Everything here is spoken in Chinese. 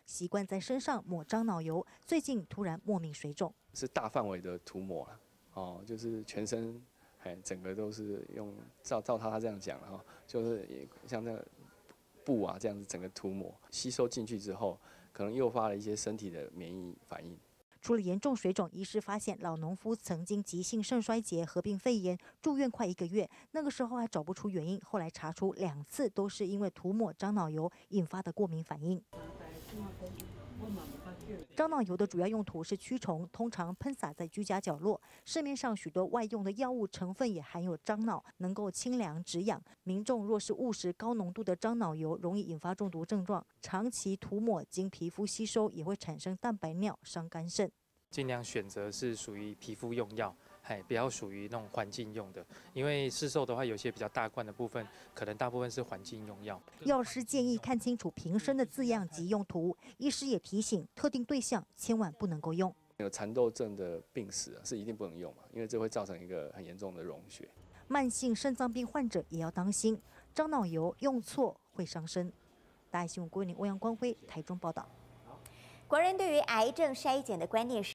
习惯在身上抹樟脑油，最近突然莫名水肿， 是大范围的涂抹了，哦，就是全身，整个都是用照他这样讲哈，就是像那个布啊这样子整个涂抹，吸收进去之后，可能诱发了一些身体的免疫反应。 除了严重水肿，医师发现老农夫曾经急性肾衰竭合并肺炎，住院快1个月。那个时候还找不出原因，后来查出2次都是因为涂抹樟脑油引发的过敏反应。樟脑油的主要用途是驱虫，通常喷洒在居家角落。市面上许多外用的药物成分也含有樟脑，能够清凉止痒。民众若是误食高浓度的樟脑油，容易引发中毒症状。长期涂抹经皮肤吸收，也会产生蛋白尿，伤肝肾。 尽量选择是属于皮肤用药，不要属于那种环境用的，因为市售的话，有些比较大罐的部分，可能大部分是环境用药。 药师建议看清楚瓶身的字样及用途。医师也提醒，特定对象千万不能够用。 有蚕豆症的病史是一定不能用嘛，因为这会造成一个很严重的溶血。 慢性肾脏病患者也要当心，樟脑油用错会伤身。大爱新闻郭宁、欧阳光辉台中报道。 国人对于癌症筛检的观念是。